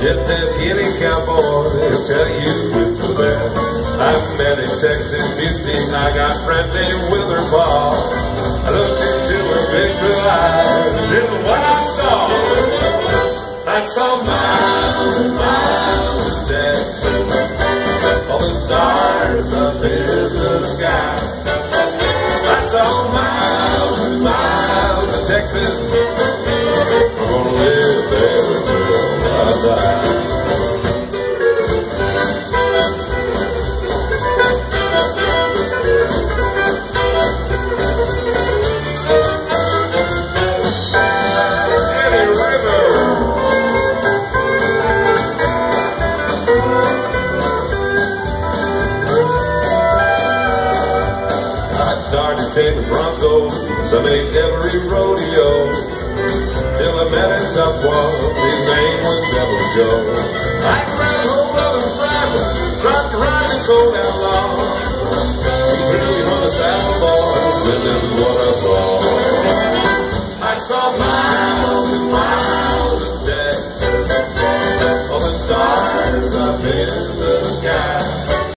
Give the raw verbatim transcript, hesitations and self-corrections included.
Just ask any cowboy, he'll tell you it's the best. I met in Texas fifteen, I got friendly with her pa. I looked into her big blue eyes, this is what I saw. I saw miles and miles of Texas, all the stars up in the sky. I saw miles and miles of Texas, I'm gonna live there till I die. Started taming Broncos, I made every rodeo, till I met a tough one, his name was Devil Joe. I ran a whole lot of fiber, tried to ride his old outlaw. He really on the saddle boys, this is what I saw. I saw my